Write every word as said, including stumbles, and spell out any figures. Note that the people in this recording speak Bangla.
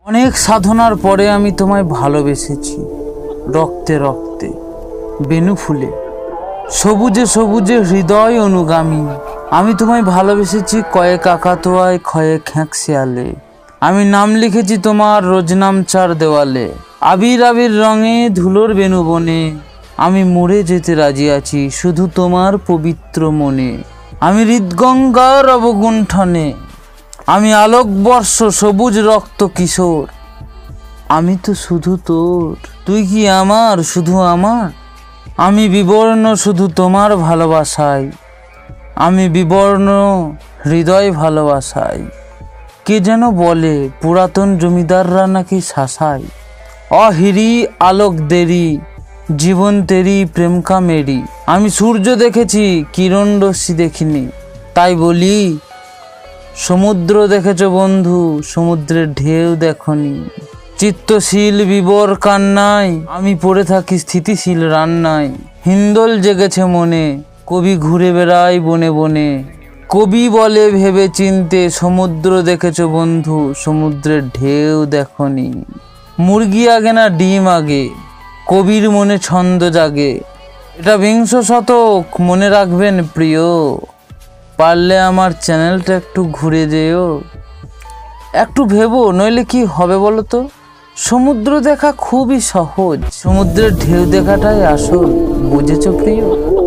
অনেক সাধনার পরে আমি তোমায় ভালোবেসেছি, রক্তে রক্তে বেনু ফুলে, সবুজে সবুজে হৃদয় অনুগামী। আমি তোমায় ভালোবেসেছি কয়েক আকাতোয়ায় ক্ষয়ে খ্যাঁক শেয়ালে। আমি নাম লিখেছি তোমার রোজনামচার দেওয়ালে। আবির আবির রঙে ধুলোর বেনু বনে আমি মরে যেতে রাজি আছি শুধু তোমার পবিত্র মনে। আমি হৃদগঙ্গার অবগুণ্ঠনে, আমি আলোকবর্ষ সবুজ রক্ত কিশোর। আমি তো শুধু তোর, তুই কি আমার শুধু আমার। আমি বিবর্ণ শুধু তোমার ভালোবাসায়, আমি বিবর্ণ হৃদয় ভালোবাসায়। কে যেন বলে পুরাতন জমিদাররা নাকি শাসায়। অহিরি আলোক দেরি জীবন তেরি প্রেম কা মেরি। আমি সূর্য দেখেছি কিরণ রশ্মি দেখিনি, তাই বলি সমুদ্র দেখেছ বন্ধু সমুদ্রের ঢেউ দেখনি। চিত্তশীল বিবর কান্নায় আমি পড়ে থাকি স্থিতিশীল রান্নায়। হিন্দোল জেগেছে মনে কবি ঘুরে বেড়ায় বনে বনে। কবি বলে ভেবে চিনতে সমুদ্র দেখেছ বন্ধু সমুদ্রের ঢেউ দেখনি। মুরগি আগে না ডিম আগে, কবির মনে ছন্দ জাগে। এটা বিংশ শতক মনে রাখবেন প্রিয়, পারলে আমার চ্যানেলটা একটু ঘুরে যেও। একটু ভেবো নইলে কি হবে বলো তো। সমুদ্র দেখা খুবই সহজ, সমুদ্রের ঢেউ দেখাটাই আসল, বুঝেছো প্রিয়।